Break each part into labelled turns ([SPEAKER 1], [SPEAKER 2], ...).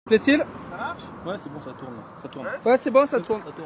[SPEAKER 1] Plaît-il?
[SPEAKER 2] Ça marche?
[SPEAKER 3] Ouais, c'est bon, ça tourne. Ça tourne.
[SPEAKER 1] Ouais, c'est bon, ça tourne.
[SPEAKER 3] Ça tourne.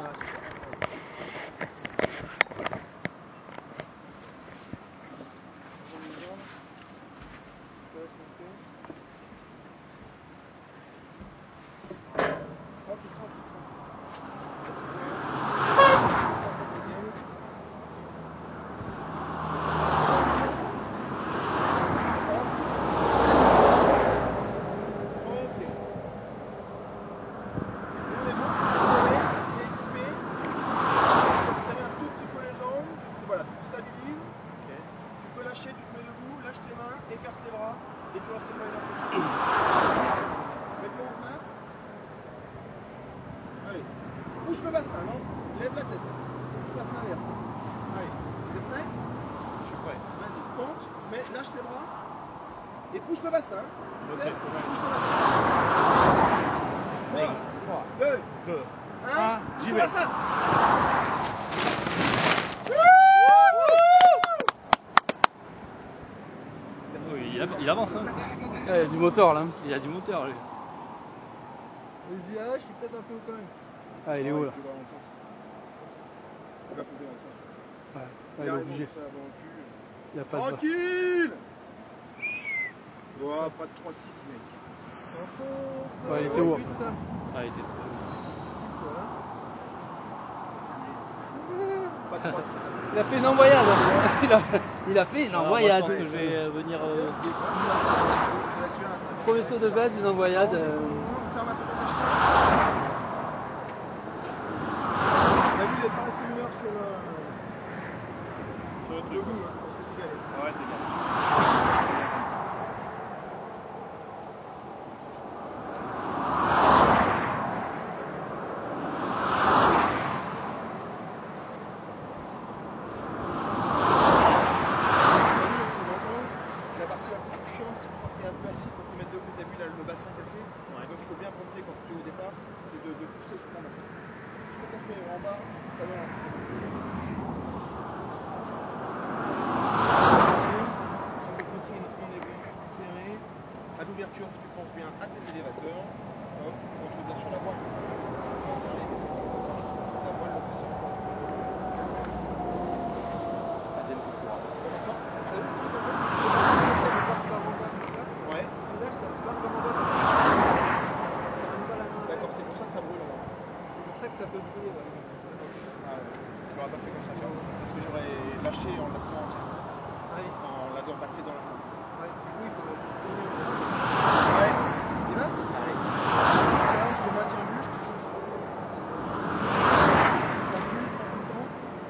[SPEAKER 2] Tu te mets debout, lâche tes mains, écarte les bras et tu restes pas une heure comme ça. Mets-toi en place. Allez, pousse le bassin, non? Lève la tête. Faut que tu fasses l'inverse. Allez, t'es prêt?
[SPEAKER 3] Je suis prêt.
[SPEAKER 2] Vas-y, compte, mais lâche tes bras et pousse le bassin.
[SPEAKER 3] Ok.
[SPEAKER 2] Lève, pousse le bassin. 3, 2, 1,
[SPEAKER 3] j'y
[SPEAKER 2] pousse le
[SPEAKER 3] vais.
[SPEAKER 2] bassin.
[SPEAKER 3] Il avance, hein.
[SPEAKER 1] Il y a du moteur là.
[SPEAKER 3] Il y a du moteur, lui.
[SPEAKER 1] Vas-y, je suis peut-être un peu haut quand même. Ah, il est haut là.
[SPEAKER 2] Il va poser dans le sens.
[SPEAKER 1] Ouais, il est obligé. Il n'y a pas de.
[SPEAKER 2] Tranquille! Ouais, pas de 3-6, mec.
[SPEAKER 1] Ouais, il était haut.
[SPEAKER 3] Ah, il était très
[SPEAKER 2] Pas de 3-6.
[SPEAKER 1] Il a fait une envoyade. Il a fait une envoyade.
[SPEAKER 3] Je pense que je vais venir.
[SPEAKER 1] Premier saut de base, une envoyade.
[SPEAKER 2] Ferme un peu ton machine. T'as vu, il est pas resté une heure sur le bout, hein, parce que c'est galère.
[SPEAKER 3] Ouais, c'est bien.
[SPEAKER 2] La partie la plus chiante, c'est une fois que tu es un peu assis pour te mettre debout. Tu as vu là, le bassin cassé. Ouais. Donc il faut bien penser quand tu es au départ, c'est de pousser sur ton bassin. Ce que tu as fait en bas, tu as lancé. Sur le poitrine, on est bien serré. À l'ouverture, tu penses bien à tes élévateurs. Hop, tu retrouves bien sur la voile. Ta voile le plus. D'accord, c'est pour ça que ça brûle en bas.
[SPEAKER 1] C'est pour ça que ça peut brûler. Ouais.
[SPEAKER 2] Ah ouais. Je l'aurais pas fait comme ça, parce que j'aurais lâché en la prenant entière.
[SPEAKER 1] Ouais.
[SPEAKER 2] En la faisant passer dans la main.
[SPEAKER 1] Ouais. Du coup, il faut.
[SPEAKER 2] Ouais. Il va?
[SPEAKER 1] Allez.
[SPEAKER 2] Tiens, je te maintiens juste. Tranquille, tranquille.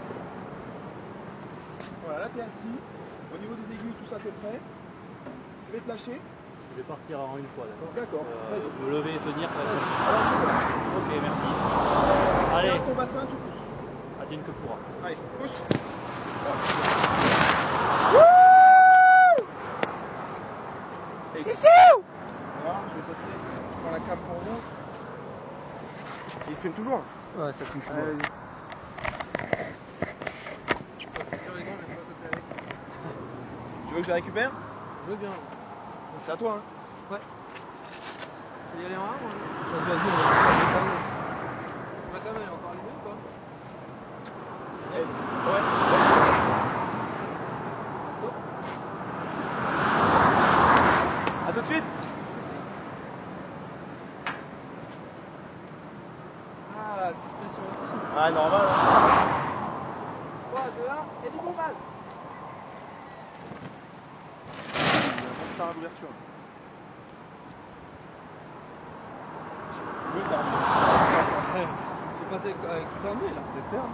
[SPEAKER 2] Voilà, là t'es assis. Au niveau des aiguilles, tout ça t'es prêt. Je vais te lâcher.
[SPEAKER 3] Je vais partir en une fois, d'accord?
[SPEAKER 2] D'accord, vas-y.
[SPEAKER 3] Me lever et tenir, ça va être
[SPEAKER 2] Alors, c'est bon.
[SPEAKER 3] Ok, merci. Allez,
[SPEAKER 2] Regarde ton bassin, tu pousses.
[SPEAKER 3] advienne que pourra.
[SPEAKER 2] Allez, pousse. Et voilà, je vais passer dans la cam pour vous. Il filme toujours.
[SPEAKER 1] Ouais, ça filme toujours.
[SPEAKER 2] Allez, vas-y. Tu veux que je la récupère?
[SPEAKER 1] Je veux bien.
[SPEAKER 2] C'est à toi, hein?
[SPEAKER 1] Ouais. Je vais y aller en un, moi. Vas-y, on va ça. Ma cam, elle est encore allumée ou pas?
[SPEAKER 2] Ouais. A tout de suite.
[SPEAKER 1] Ah, petite pression aussi.
[SPEAKER 2] Ah, normal.
[SPEAKER 1] 3, 2, 1, et du bombal.
[SPEAKER 2] Il y a un bon retard à l'ouverture. Oui, t'as
[SPEAKER 1] C'est pas avec tout fermé là, j'espère.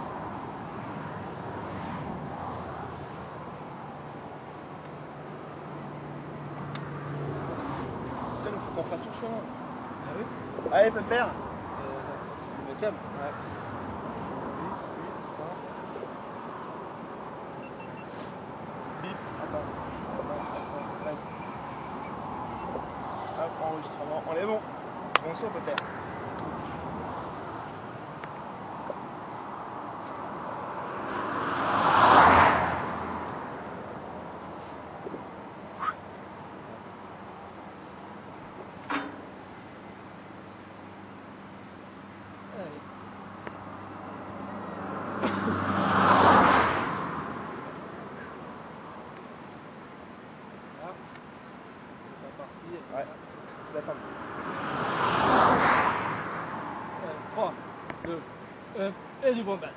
[SPEAKER 2] Putain, il faut qu'on fasse tout le chemin.
[SPEAKER 1] Ah oui.
[SPEAKER 2] Allez, Pépère.
[SPEAKER 1] Le câble.
[SPEAKER 2] Ouais. Bip. Attends. Reste. Hop, enregistrement. On est bon. Bon saut, Pépère.
[SPEAKER 1] Là, c'est parti.
[SPEAKER 2] Ouais, c'est la table.
[SPEAKER 1] 3, 2, 1, et du bombage.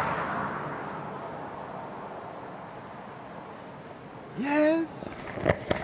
[SPEAKER 2] Yes!